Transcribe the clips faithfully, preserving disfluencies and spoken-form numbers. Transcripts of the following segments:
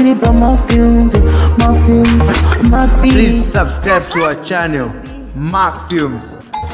Please subscribe to our channel, Mark Films.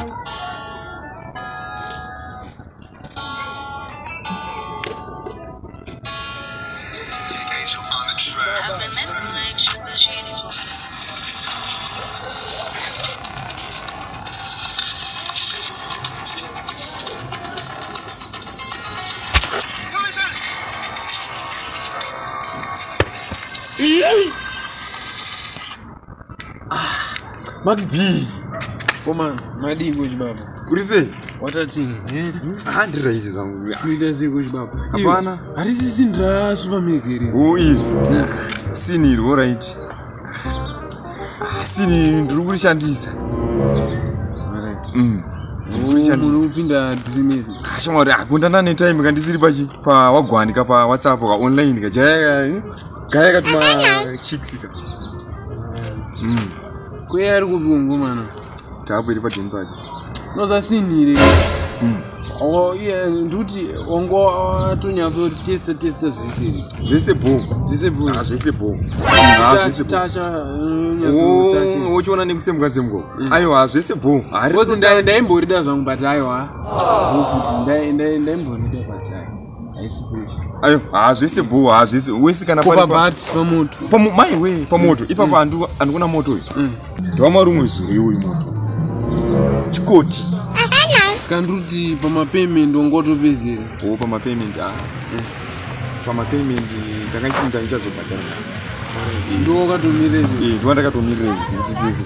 Mark B. Come on, Madi goes baba. What is it? What a thing, eh? Hundred is on. We does it goes baba. Havana, what is this in the supermarket? Oh, yeah. Seen it, all right. Seen it in Rubishandisa. Hm. Rubishandisa dreams. Shamari, I couldn't anytime can see Baji, Pa, Wagwanika, WhatsApp or online. Gaya, Gaya, my chicks. Hm. Where are you going, man? Tabu is very important. No, that's in here. Oh, yeah, duty on go to your test testers. Je sais beau. Je sais beau. Ah, je sais beau. Ah, je sais beau. Oh, which one is the same as him? Ayo, je sais beau. I wasn't dying, dying, but I was but I was. Dying, dying, dying, but I. I suppose. Ayo, ah, je sais beau. Ah, je sais. Où est-ce qu'on a pas? Bats, pas moto. Pas moto. My way, pas moto. Il pas pas andu, andu na moto. Tuama rumu isuri uyu moto. Chikoti. Skanduti pa ma payment ongoto bezere. Oh, pa ma payment ah. Pa ma payment takachinda ichazobhadhara. Ndo katomire. Eh, ndo ndakatomire zvititize.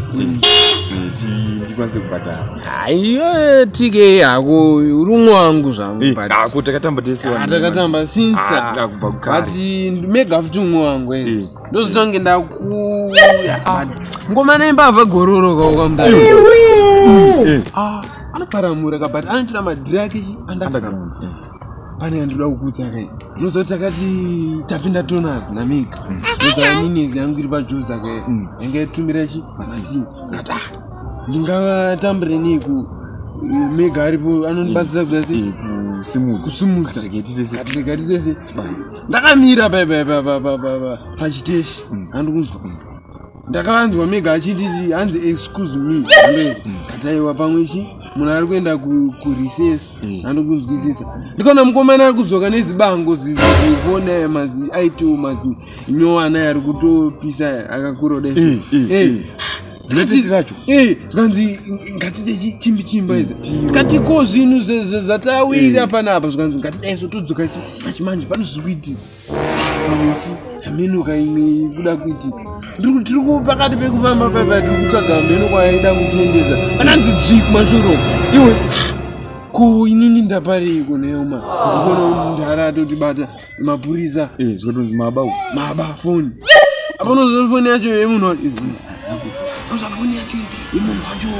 Eh, ti ndikwanise kubhadhara. Aiyo tike yako urumwe wangu zvangu but. Ah, ko takatamba tese wani. Takatamba sinsa. Ah, kubva kukare. Ati mega futi umwe wangu eh. Ndozitonge ndaku ngoma nembava gororo kwa mdani. Ah, anoparamura ka but anotora madraki andakamuntu. Pane andoda kukutsa kai. Nozoti takati tapinda toners na mega. Ndoza ninezi yangu iri pajoza kai. Yanga itumira chi masini. Ngata. Ndingatambire niku mega aripo anonibatsira kuti simudza. Simudza tiketitese. Tiketitese. Ndakamira pa pa pa pa pa pachiteshi. Andikunzwa. Ndakavanzwa mega achiti hanzi excuse me. Ndataiwa pamwe chi munhu ari kuenda ku recess. Andikunzwisisa. Ndikona mukomana ari kudzoka nezibango zivona mazi aito mazi nyowana ari kutopisa akakuroda. Eh eh. Zvinoti racho. Eh, zvanzi ngatite chimbi chimba izi. Kati ko zvinhu zvatawira panapa zvanzi ngatidai sotodzoka chi machimanje panozvikuiti. Pamwechi yamenuka imwe kuda kuiti. Ndiri tiri kupakati pekufamba papa tiri kutsvaga mheno kwaida kutendeza. Ananzi jeep mashoro. Iwe ko inini ndapareiko neoma. Ndikona mundara totibata mapurisa. Eh, zvotonzi mabau. Maba phone. Apa unozwa phone yacho yemunhu. Uzafuni yacho imunhu wacho.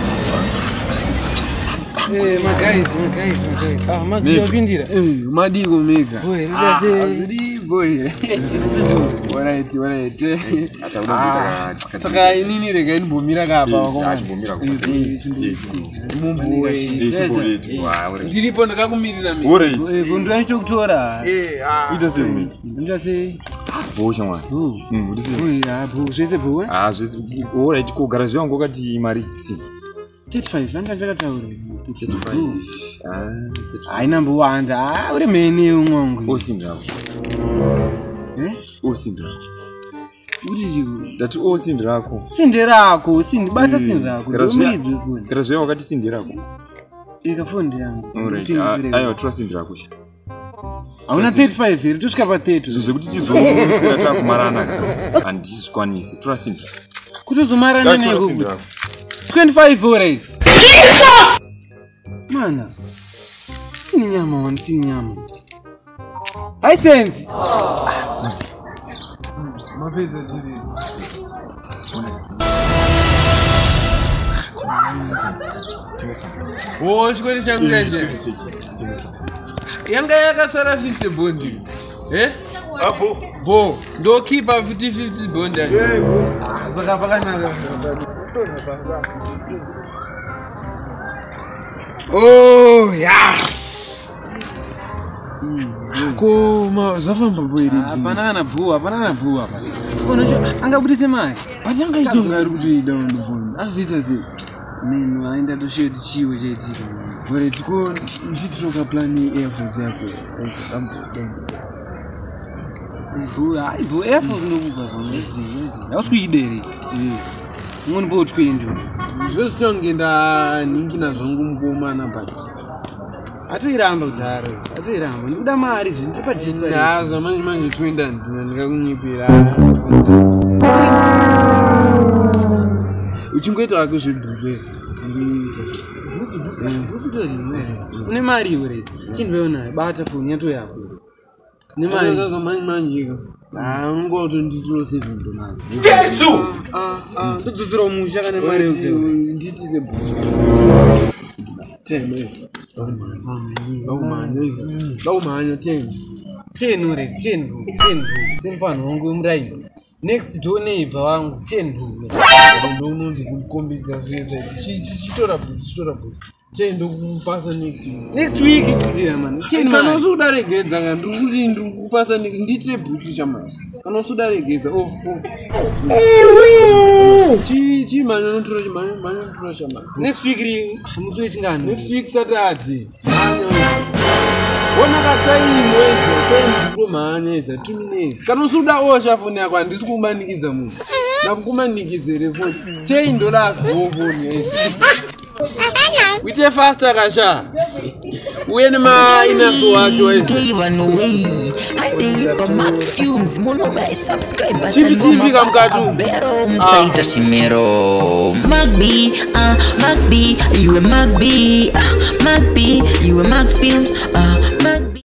Eh, my guys, my guys, my guys. Ah, Madi yopindira. Eh, Madi go mega. Boy, rudase. Zidi boy. Alright, alright. Ataudita. Saka inini rega inibomira kapa wako. Achibomira kwa sababu. Mumbo we. Ndiripo ndakakumirira mimi. Alright. Eh, bundu yacho kutora. Eh, ah. Ita se mimi. Ndase. Bo shamwari. Mm, uri se. Boy, ah, bo, zvese bo. Ah, zvese. Alright, ko garage yangu wakati mari si. thirty-five, anga zvakataura. thirty-five. Ah, hai number one. Ah, uri meni umwongo. Osindra. Eh? Osindra. Uri chiku. Dati osindra rako. Sinde rako, sinde bata sinde rako. Muridzi phone. Garage yangu wakati sinde rako. Ika phone yangu. Alright. Ayo trust sinde rako. Hauna thirty-five here, tusvika pa thirty. Zvekuti tizongoswera takumarana handizvikwanisi. Trust sinde. Kutozomarana neko. twenty-five alright. Mana. Sini nyama wan, sini nyama. Hai sense. Mapeza dili. Oh, chikwete changu chaje. Yanga yakasara fifty bondi. Eh? Apo. Bo, ndo keeper fifty fifty bondi. Eh. Saka pakanaka. Oh, yes. Mm. Koma zvafamba boiri. Hapana kana bhuwa, hapana kana bhuwa apa. Kona cho angabudise mari. Pachangaita ngari kuti down the phone. Azviita sei? Menu aenda toshiyo tichiwe chaitika. Bore tiko ndichitoka plan Air Force yako. Bhuwa, ai bhuwa Air Force ndokupa zvona. Ausikuidere. Ngoni botwendo. Zvozitongenda ningina zvangu mukomana but atoiramba kudzara atoiramba ndikuda mari zvino padisplay ya zvamanje manje toenda ndina ndikakunyipira uchingoita wako zvibhuzvese une mari iwe chinveona bata foni yato yako ne mari zvamanje manje Ah, ungoto nditiro seven dollars. Jesu! Ah, ah, ndodzosera umusha kana mari yose. Nditi se bhuti. ten mezi. Laumanya izi. Laumanya ten. ten ore, ten bro, ten bro. Semfano wangu muraini. Next door neighbor wangu ten bro. Ndono ndikukombidza sese. Chitora bhuti, chitora bhuti. ten ndokupasa next week. Next week bhuti man. ten kana usudaregedza nga ndikuti ndikupasa nditire bhuti chamasi. Kana usudaregedza oh oh. Chi chi manya notora chi manya manya notora chamasi. Next week ri musi wechingano. Next week Saturday. Wona katsai mwezi ten kumanya za two minutes. Kana usuda osha foni yako andisi kumanikiza munhu. Nakukumanikidzere foni. ten dollars for phone yes. Wite faster kasha. Uye nema inaso wacho ese. Chimbi chimbi kamkatu. Saita Shimero. Magby, ah, Magby, you a Magby, ah, Magby, you a Magfield, ah.